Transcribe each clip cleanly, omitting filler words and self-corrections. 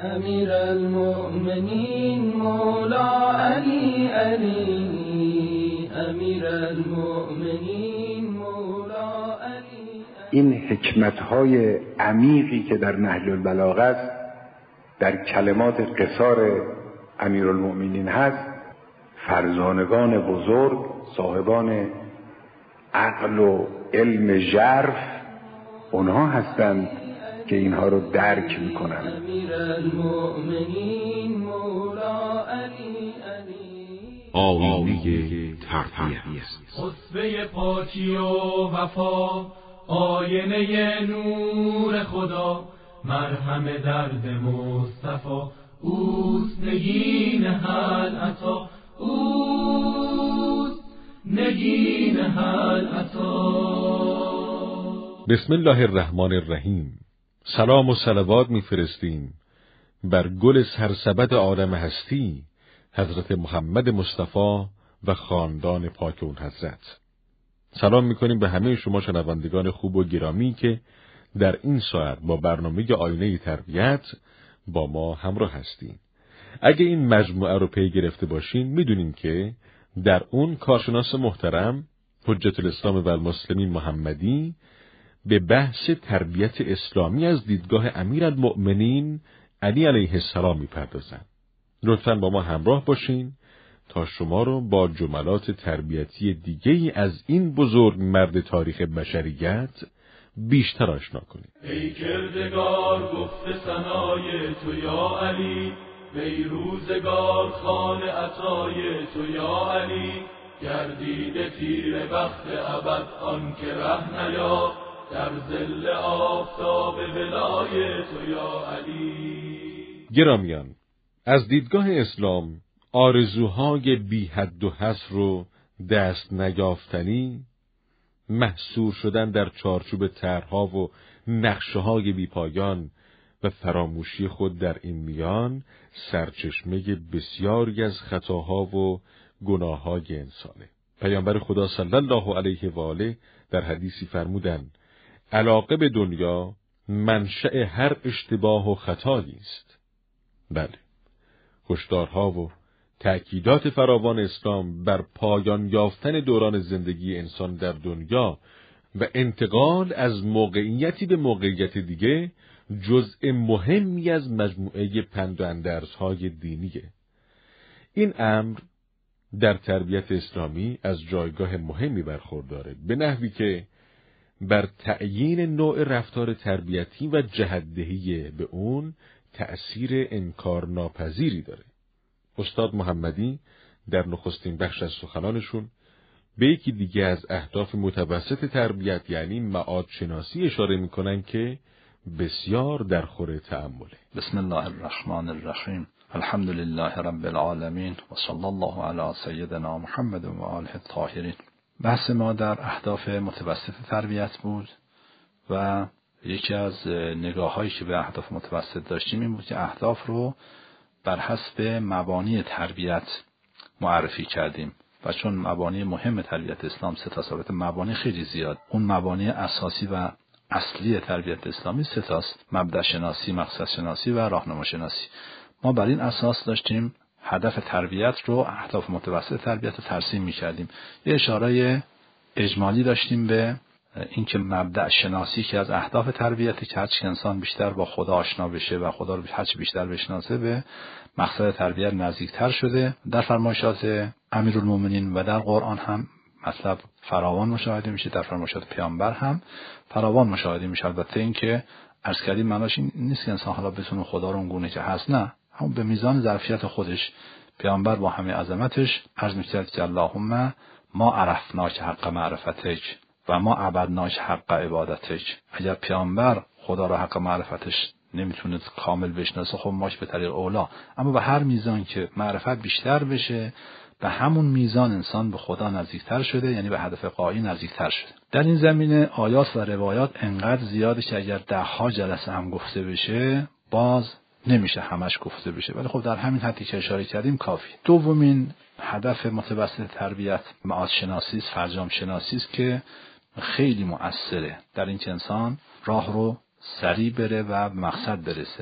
امیر المؤمنین مولا علی علی، امیر المؤمنین مولا علی. این حکمت‌های عمیقی که در نهج البلاغه است، در کلمات قصار امیرالمؤمنین هست، فرزانگان بزرگ، صاحبان عقل و علم ژرف، اونها هستند که اینها رو درک میکنن. آیینه تربیت، خطبه پاکی و وفا، آینه نور خدا، مرهم درد مصطفی، اوست نگین هل عطا، اوست نگین هل عطا. بسم الله الرحمن الرحیم. سلام و صلوات میفرستیم بر گل سرسبد عالم هستی، حضرت محمد مصطفی و خاندان پاک اون حضرت. سلام میکنیم به همه شما شنوندگان خوب و گرامی که در این ساعت با برنامه آینه تربیت با ما همراه هستیم. اگه این مجموعه رو پی گرفته باشین میدونیم که در اون کارشناس محترم حجت الاسلام و المسلمین محمدی به بحث تربیت اسلامی از دیدگاه امیرالمؤمنین علی علیه السلام میپردازند. لطفاً با ما همراه باشین تا شما رو با جملات تربیتی دیگه‌ای از این بزرگ مرد تاریخ بشریت بیشتر آشنا کنید. ای کردگار گفته ثنای تو یا علی، ای روزگار خوان عطای تو یا علی، گردیده تیر بخت ابد آن که ره نیا، در ظل آفتاب ولای تو یا علی. گرامیان، از دیدگاه اسلام آرزوهای بی حد و حصر رو دست نیافتنی، محصور شدن در چارچوب طرح‌ها و نقشه‌های بی پایان و فراموشی خود در این میان سرچشمه بسیاری از خطاها و گناه‌های انسانه. پیامبر خدا صلی الله علیه و آله در حدیثی فرمودند: علاقه به دنیا منشأ هر اشتباه و خطایی است. بله، هشدارها و تأکیدات فراوان اسلام بر پایان یافتن دوران زندگی انسان در دنیا و انتقال از موقعیتی به موقعیت دیگه جزء مهمی از مجموعه پند و اندرزهای دینیه. این امر در تربیت اسلامی از جایگاه مهمی برخورداره، به نحوی که بر تعیین نوع رفتار تربیتی و جهت‌دهی به اون تأثیر انکارناپذیری داره. استاد محمدی در نخستین بخش از سخنانشون به یکی دیگه از اهداف متوسط تربیت یعنی معاد شناسی اشاره میکنن که بسیار در خور تأمله. بسم الله الرحمن الرحیم. الحمد لله رب العالمین و صلی الله علی سیدنا محمد و آله الطاهرین. بحث ما در اهداف متوسط تربیت بود و یکی از نگاه‌هایی که به اهداف متوسط داشتیم این بود که اهداف رو بر حسب مبانی تربیت معرفی کردیم و چون مبانی مهم تربیت اسلام سه تاست، البته مبانی خیلی زیاد، اون مبانی اساسی و اصلی تربیت اسلامی سه تاست: مبدأ شناسی، مقصد شناسی و راهنما شناسی. ما بر این اساس داشتیم هدف تربیت رو، اهداف متوسط تربیت رو ترسیم می‌کردیم. یه اشاره اجمالی داشتیم به اینکه مبدأ شناسی که از اهداف تربیتی که هرچی انسان بیشتر با خدا آشنا بشه و خدا رو هرچی بیشتر بشناسه به مقصد تربیت نزدیکتر شده. در فرمایشات امیرالمومنین و در قرآن هم مطلب فراوان مشاهده میشه، در فرمایشات پیامبر هم فراوان مشاهده میشه. البته اینکه عرض کردیم معناش این نیست که انسان حالا بتونه خدا رو اون گونه که هست، نه، هم به میزان ظرفیت خودش. پیامبر با همه عظمتش عرض می‌کرد که اللهم ما عرفناک حق معرفتک و ما عبدناک حق عبادتک. اگر پیامبر خدا را حق معرفتش نمیتونه کامل بشناسه، خب ماش به طریق اولا، اما به هر میزان که معرفت بیشتر بشه به همون میزان انسان به خدا نزدیکتر شده، یعنی به هدف غایی نزدیکتر شده. در این زمینه آیات و روایات انقدر زیاده که اگر 10 جلسه هم گفته بشه باز نمیشه همش گفته بشه، ولی خب در همین حدی که اشاره کردیم کافی. دومین هدف متوسط تربیت معاد شناسی است، فرجام شناسی است که خیلی مؤثره در این که انسان راه رو سریع بره و مقصد برسه.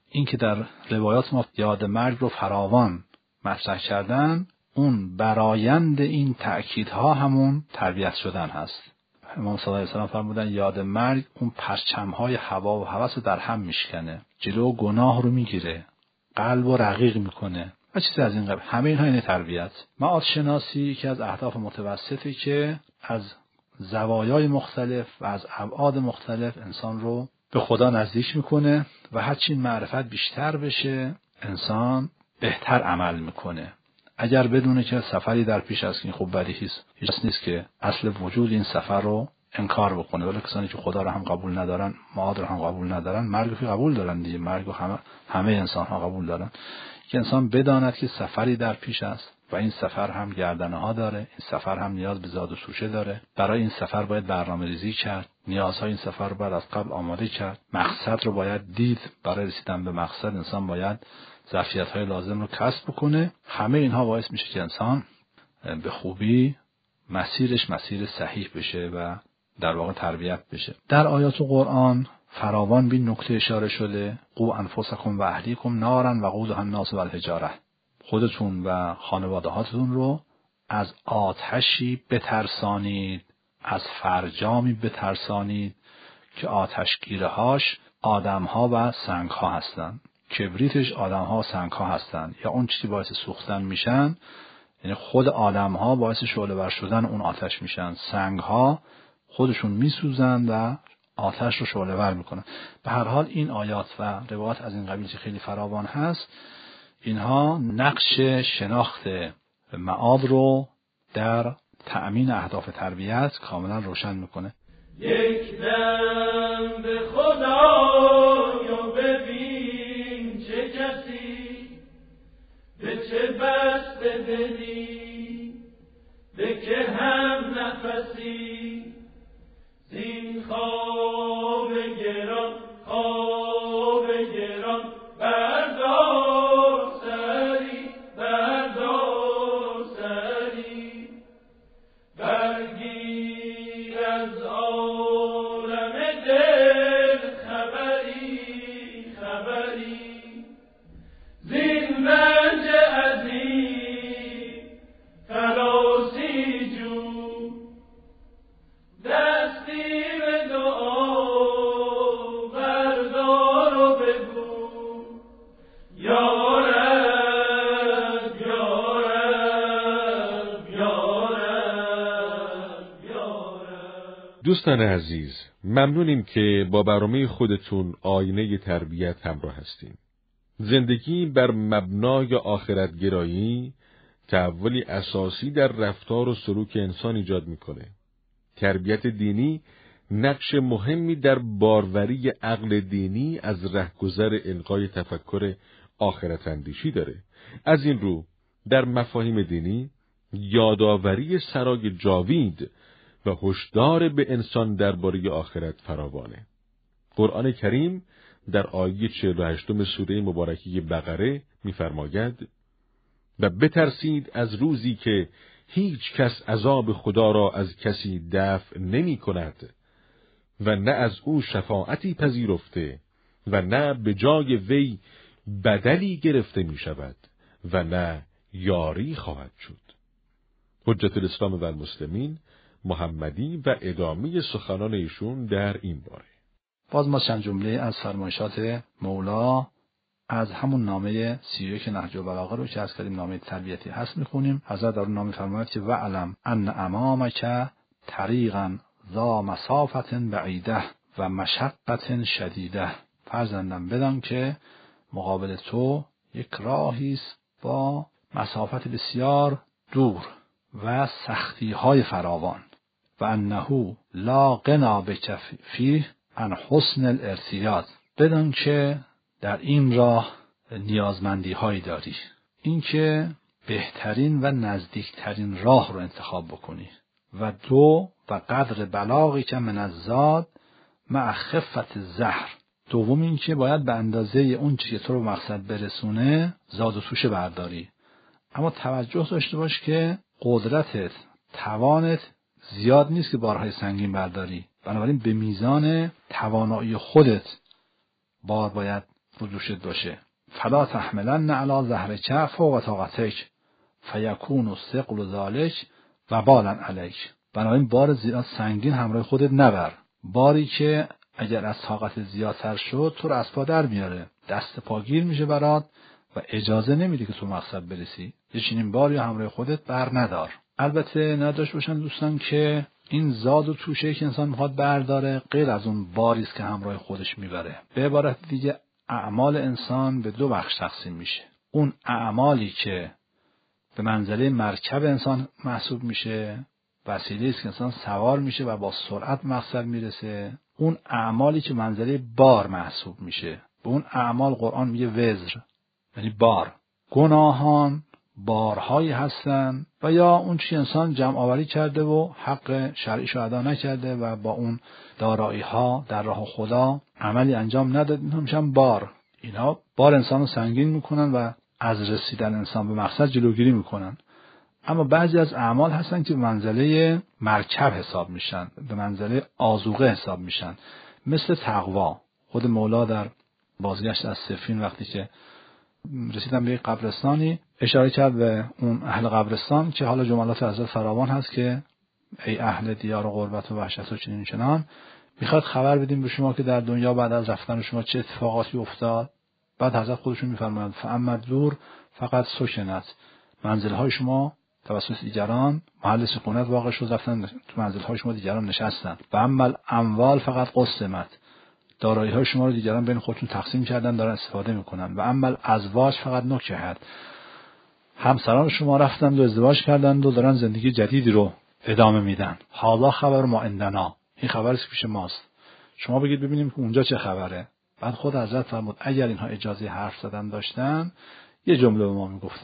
این که در روایات ما یاد مرگ رو فراوان مطرح کردن، اون برایند این تأکیدها همون تربیت شدن هست. امام صلی الله علیه و سلم فرمودن یاد مرگ اون پرچم‌های هوا و هوس رو در هم میشکنه، جلو گناه رو میگیره، قلب رو رقیق میکنه و چیزی از این قبیل. همه اینها این تربیت. معاد شناسی یکی از اهداف متوسطی که از زوایای مختلف و از ابعاد مختلف انسان رو به خدا نزدیک میکنه و هرچی معرفت بیشتر بشه انسان بهتر عمل میکنه. اگر بدونه که سفری در پیش است که این خوب بدیهی است، هیچ نیست که اصل وجود این سفر رو انکار بکنه. ولی کسانی که خدا رو هم قبول ندارن، معاد رو هم قبول ندارن، مرگ رو قبول دارن دیگه. مرگ رو همه انسان ها قبول دارن. که انسان بداند که سفری در پیش است و این سفر هم گردنه ها داره، این سفر هم نیاز به زاد و سوشه داره. برای این سفر باید برنامه‌ریزی کرد، نیازهای این سفر رو باید از قبل آماده کرد، مقصد رو باید دید. برای رسیدن به مقصد انسان باید ظرفیت‌های لازم رو کسب بکنه. همه اینها باعث میشه که انسان به خوبی مسیرش مسیر صحیح بشه و در واقع تربیت بشه. در آیات قرآن فراوان به نکته اشاره شده: قو انفسکم و اهلیکم نارا وقودها الناس والحجاره. خودتون و خانواده‌هاتون رو از آتشی بترسانید، از فرجامی بترسانید که آتشگیرهاش آدم‌ها و سنگ‌ها هستند. کبریتش آدم‌ها و سنگ‌ها هستند، یا اون چیزی باعث سوختن میشن، یعنی خود آدم‌ها باعث شعله‌ور شدن اون آتش میشن، سنگ‌ها خودشون میسوزن و آتش رو شعله‌ور میکنن. به هر حال این آیات و روایات از این قبیل که خیلی فراوان هست، اینها نقش شناخت معاد رو در تأمین اهداف تربیت کاملا روشن میکنه. یک دم به خدایا ببین چه کسی، به چه بسته دلی، به که هم نفسی، زین خواب گران خواب گران بردار سری، بردار سری، برگیر از عالم دل خبری، خبری، زین رنج عظیم خلاصی جو، دستی به دعا بردار و بگو یا رب، یا رب، یا رب، یا رب. دوستان عزیز، ممنونیم که با برنامه خودتون آینه تربیت همراه هستیم. زندگی بر مبنای آخرت گرایی تحولی اساسی در رفتار و سلوک انسان ایجاد میکنه. تربیت دینی نقش مهمی در باروری عقل دینی از رهگذر القای تفکر آخرت اندیشی داره. از این رو در مفاهیم دینی یادآوری سرای جاوید و هشدار به انسان درباره آخرت فراوانه. قرآن کریم در آیه 48 سوره مبارکه بقره می‌فرماید: و بترسید از روزی که هیچ کس عذاب خدا را از کسی دفع نمی کند و نه از او شفاعتی پذیرفته و نه به جای وی بدلی گرفته می شود و نه یاری خواهد شد. حجت الاسلام و المسلمین محمدی و ادامه سخنان ایشون در این باره. باز ما چند جمله از فرمایشات مولا از همون نامه 31 نهج البلاغه رو که از کلیم نامه تربیتی هست میخونیم. حضرت در اون نامه فرماید که وعلم ان امامک طریقا ذا مسافت بعیده و مشقت شدیده. فرزندم بدان که مقابل تو یک راهی است با مسافت بسیار دور و سختی های فراوان. و انه لا غنا بک فیه عن حسن الارتیاد. بدان که در این راه نیازمندی هایی داری، این که بهترین و نزدیکترین راه رو انتخاب بکنی. و دو و قدر بلاغی که من الزاد مع خفت زهر. دوم این که باید به اندازه اون چیزی که تو رو مقصد برسونه زاد و توشه برداری، اما توجه داشته باش که قدرتت، توانت زیاد نیست که بارهای سنگین برداری. بنابراین به میزان توانایی خودت بار باید رو دوشت باشه. فلا تحملن علی ظهرک فوق طاقتک فیکون الثقل ذلک وبالا علیک. بنابراین بار زیاد سنگین همراه خودت نبر، باری که اگر از طاقت زیادتر شد تو رو از پا در میاره، دست پاگیر میشه برات و اجازه نمیده که تو مقصد برسی. یه چنین باری همراه خودت بر ندار. البته نداشت باشن دوستان که این زاد و توشه که انسان میخواد برداره غیر از اون باری است که همراه خودش میبره. به عبارت دیگه اعمال انسان به دو بخش تقسیم میشه. اون اعمالی که به منزله مرکب انسان محسوب میشه، وسیله است که انسان سوار میشه و با سرعت مقصد میرسه. اون اعمالی که منزله بار محسوب میشه، به اون اعمال قرآن میگه وزر، یعنی بار. گناهان بارهایی هستن و یا اون چی انسان جمع آوری کرده و حق شرعیشو ادا نکرده و با اون دارایی ها در راه خدا عملی انجام نداد، میشن بار. اینا بار انسان رو سنگین میکنن و از رسیدن انسان به مقصد جلوگیری میکنن. اما بعضی از اعمال هستن که به منزله مرکب حساب میشن، به منزله آذوقه حساب میشن، مثل تقوا. خود مولا در بازگشت از صفین وقتی که رسیدن به یک قبرستانی اشاره کرد به اون اهل قبرستان که حالا جملات حضرت فراوان هست که ای اهل دیار و غربت و وحشت و چنین چنان، میخواد خبر بدیم به شما که در دنیا بعد از رفتن شما چه اتفاقاتی افتاد. بعد حضرت خودشون میفرمایند فاما دور فقط سکنت، منزل‌های شما توسط دیگران محل سکونت واقع شد، رفتن تو منزل‌های شما دیگران نشستن. و اما اموال فقط قسمت، دارایی‌های شما رو دیگران بین خودشون تقسیم کردن دارن استفاده میکنن. و اما ازواج فقط نکهت، همسران شما رفتن و ازدواج کردن و دارن زندگی جدیدی رو ادامه میدن. حالا خبر ما عندنا، این خبری که پیش ماست، شما بگید ببینیم که اونجا چه خبره. بعد خود حضرت فرمود اگر اینها اجازه حرف زدن داشتن یه جمله به ما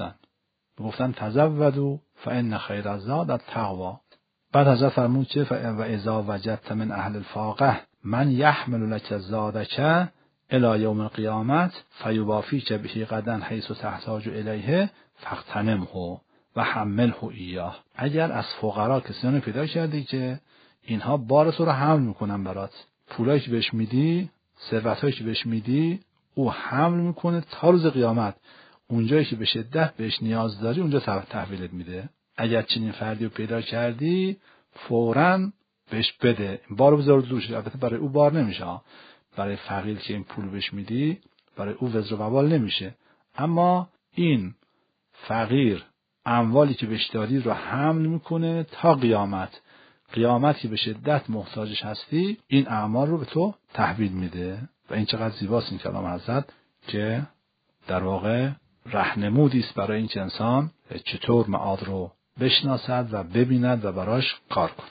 میگفتن تزودوا فان خیر الزاد التقوی. بعد حضرت فرمود که و اذا وجدت من اهل الفاقه من یحمل لك زادک الی یوم القیامت فیوافیک به غدا حیث تحتاج الیه فاغتنمه و حمله ایاه. اگر از فقرا کسانی پیدا کردی که اینها بار تو رو حمل میکنن برات، پولایی که بهش میدی، ثروتایی که بهش میدی، او حمل میکنه تا روز قیامت. اونجایی که به شدت بهش نیاز داری اونجا تحویلت میده. اگر چنین فردی رو پیدا کردی فوراً بهش بده، بار بذار دوش. البته برای او بار نمیشه، برای فقیر که این پول بهش میدی برای او وزر و وبال نمیشه. اما این فقیر اموالی که بهش داری رو حمل میکنه تا قیامت. قیامت که به شدت محتاجش هستی این اعمال رو به تو تحویل میده. و این چقدر زیباست این کلام حضرت که در واقع راهنمودی است برای این که انسان چطور معاد رو بشناسد و ببیند و براش کار کند.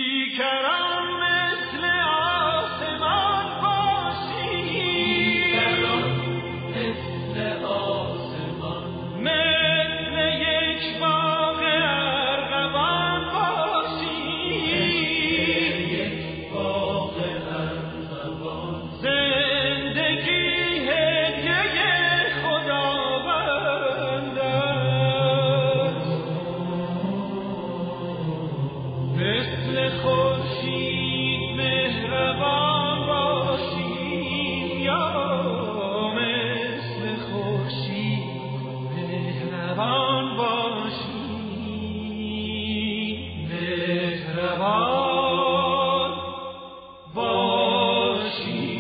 بیکران مثل آسمان باشی، بیکران مثل آسمان، مثل یک باغ ارغوان باشی، مثل یک باغ ارغوان، زندگی هدیه خداوند است. مثل خورشید مهربان باشی، یا مثل خورشید مهربان باشی، مهربان باشی.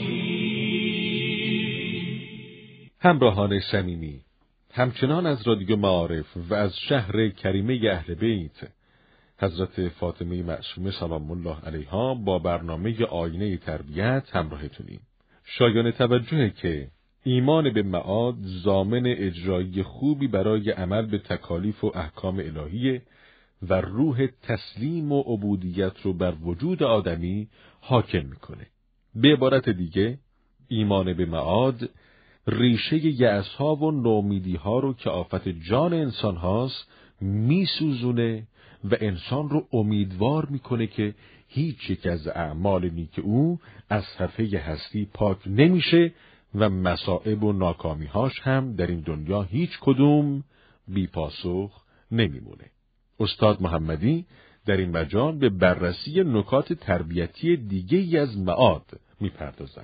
همراهان صمیمی، همچنان از رادیو معارف و از شهر کریمه اهل بیت حضرت فاطمه معصومه سلام الله علیها با برنامه آینه تربیت همراهتونیم. شایان توجهه که ایمان به معاد ضامن اجرایی خوبی برای عمل به تکالیف و احکام الهیه و روح تسلیم و عبودیت رو بر وجود آدمی حاکم میکنه. به عبارت دیگه ایمان به معاد ریشه یأس‌ها و نومیدی‌ها رو که آفت جان انسان هاست میسوزونه و انسان رو امیدوار میکنه که هیچ یک از اعمال نیک او از صفحه هستی پاک نمیشه و مصائب و ناکامی‌هاش هم در این دنیا هیچ کدوم بی پاسخ نمیمونه. استاد محمدی در این مجال به بررسی نکات تربیتی دیگه‌ای از معاد میپردازند.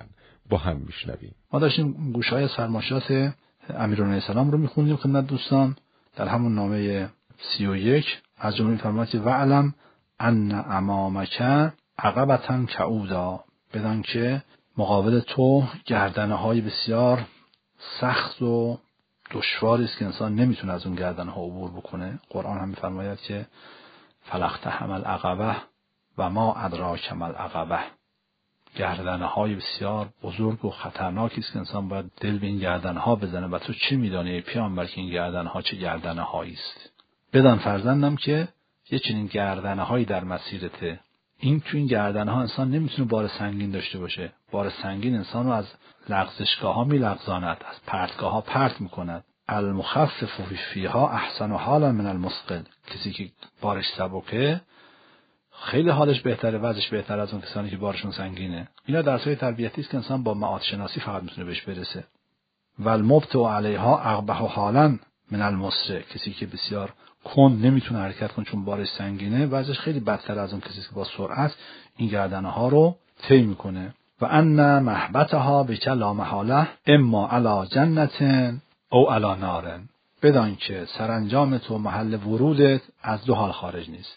با هم میشنویم. ما داشتیم گوشه‌های سرمایه‌ات امیرالمومنین السلام رو میخوندیم خدمت دوستان. در همون نامه 31 از جمله فرمایید وعلم ان امامک عقبة کعودا، بدان که مقابل تو گردنه‌های بسیار سخت و دشواری است که انسان نمیتونه از اون گردنها عبور بکنه. قرآن هم میفرماید که فلاقتحم العقبة و ما ادراک ما العقبة، گردنهای بسیار بزرگ و خطرناکی است که انسان باید دل به این گردنها بزنه. و تو چه میدانی ای پیامبر که این گردنها چه گردنهایی است؟ بدان فرزندم که یه چنین گردنهایی در مسیرته. این گردنها انسان نمیتونه بار سنگین داشته باشه. بار سنگین انسان رو از لغزشگاه ها میلغزاند، از پرتگاه ها پرت میکند. المخفف فیها احسن حالا من المثقل، کسی که بارش سبکه خیلی حالش بهتره، وضعش بهتر از اون کسانی که بارشون سنگینه. اینا درسای تربیتی است که انسان با معاد شناسی فقط میتونه بهش برسه. والمبطئ علیها اقبح حالا من المسرع، کسی که بسیار کند نمیتونه حرکت کنه چون بارش سنگینه، وضعش خیلی بدتر از اون کسی که با سرعت این گردنها رو طی میکنه. و ان محبتها بک لا محاله اما علی جنت او علی نار، بدان که سرانجام تو محل ورودت از دو حال خارج نیست.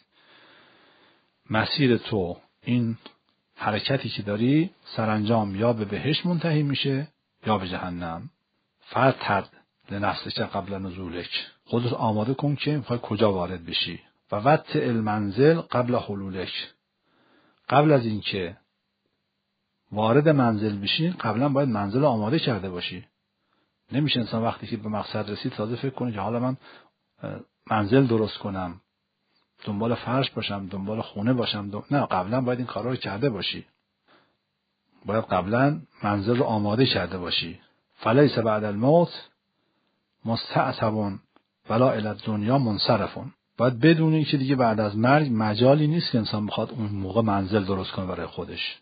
مسیر تو، این حرکتی که داری سرانجام یا به بهشت منتهی میشه یا به جهنم. فرتد لنفسک قبل نزولک، خودت آماده کن که میخوای کجا وارد بشی. و وطئ المنزل قبل حلولک، قبل از اینکه وارد منزل بشی قبلا باید منزل رو آماده کرده باشی. نمیشه انسان وقتی که به مقصد رسید تازه فکر کنه که حالا من منزل درست کنم، دنبال فرش باشم، دنبال خونه باشم. نه، قبلا باید این کارا رو کرده باشی. باید قبلا منزل رو آماده کرده باشی. فلیس بعد الموت مستعتب ولا الی الدنیا منصرف، باید بدونی که دیگه بعد از مرگ مجالی نیست که انسان بخواد اون موقع منزل درست کنه برای خودش.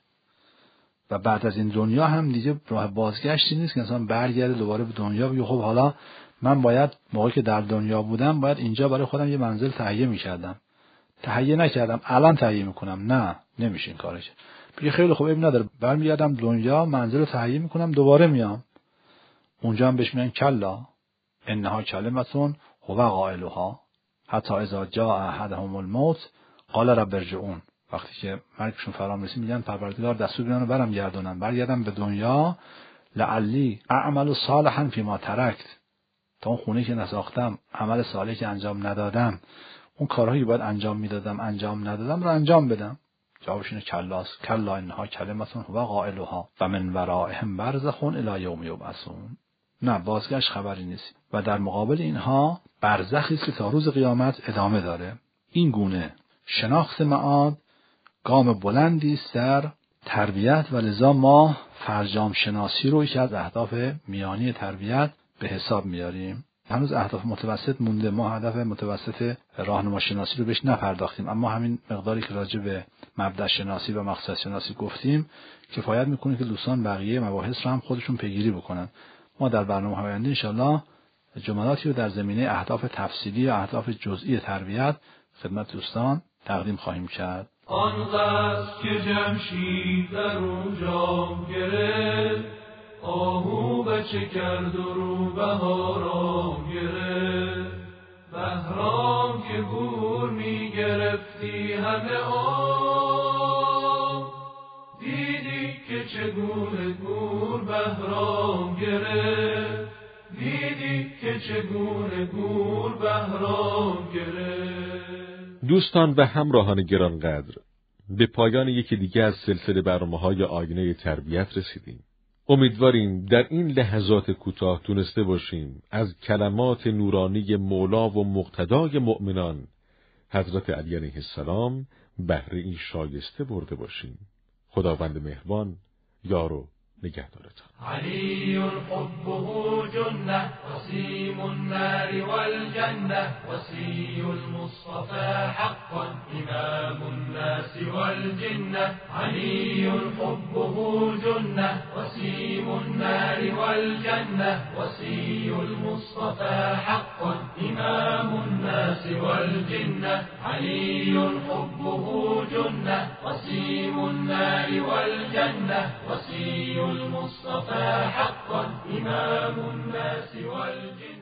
و بعد از این دنیا هم دیگه راه بازگشتی نیست که انسان برگرده دوباره به دنیا بگه خب حالا من باید موقعی که در دنیا بودم باید اینجا برای خودم یه منزل تهیه می‌کردم، تهیه نکردم الان تهیه می‌کنم. نه، نمیشه این کارش. بگه خیلی خوب اب نداره، برمیگردم دنیا منزل رو تهیه می‌کنم دوباره میام اونجا هم بهش میگن کلا انها کلمتون هو قائلها حتی اذا جاء احدهم الموت قال رب ارجعون، وقتی که مرگشون فرا رسید میگن پروردگار دستور بدن برم گردونم، برگردم به دنیا لعلی اعمل صالحا فیما ترکت، تا اون خونه که نساختم، عمل صالحی که انجام ندادم، اون کارهایی که باید انجام میدادم انجام ندادم رو انجام بدم. جوابش اینه کلاست، کلا انها کلمتون هو قائلها و من ورائهم برزخ الی یوم یبعثون. نه، بازگشت خبری نیست. و در مقابل اینها برزخی است که تا روز قیامت ادامه داره. این گونه شناخت معاد گام بلندی است در تربیت و لذا ما فرجام شناسی رو یکی از اهداف میانی تربیت به حساب میاریم. هنوز اهداف متوسط مونده، ما هدف متوسط راهنما شناسی رو بهش نپرداختیم، اما همین مقداری که راجع به مبدأ شناسی و مقصد شناسی گفتیم کفایت میکنه که دوستان بقیه مباحث رو هم خودشون پیگیری بکنن. ما در برنامه آینده انشالله جملاتی رو در زمینه اهداف تفصیلی و اهداف جزئی تربیت خدمت دوستان تقدیم خواهیم کرد. آن قصد که جمشید در او جام گرفت، آهو بچه کرد و رو بهارام گرفت. بهرام که گور می گرفتی همه آب، دیدی که چگونه گور بهرام گرفت، دیدی که چگونه گور بهرام گرفت. دوستان و همراهان گرانقدر، به پایان یکی دیگه از سلسله برنامه‌های آینه تربیت رسیدیم. امیدواریم در این لحظات کوتاه تونسته باشیم از کلمات نورانی مولا و مقتدای مؤمنان حضرت علی علیه السلام بهره این شایسته برده باشیم. خداوند مهربان یار و نگهدارتان. علی حبه جنة وسيم النار والجنة وصي المصطفى حقا إمام الناس والجنة. علی حبه جنة وسيم النار والجنة وصي المصطفى حقا حقا إمام الناس والجنة علي حبه جنة وسيم النار والجنة وصي المصطفى حقا إمام الناس والجنة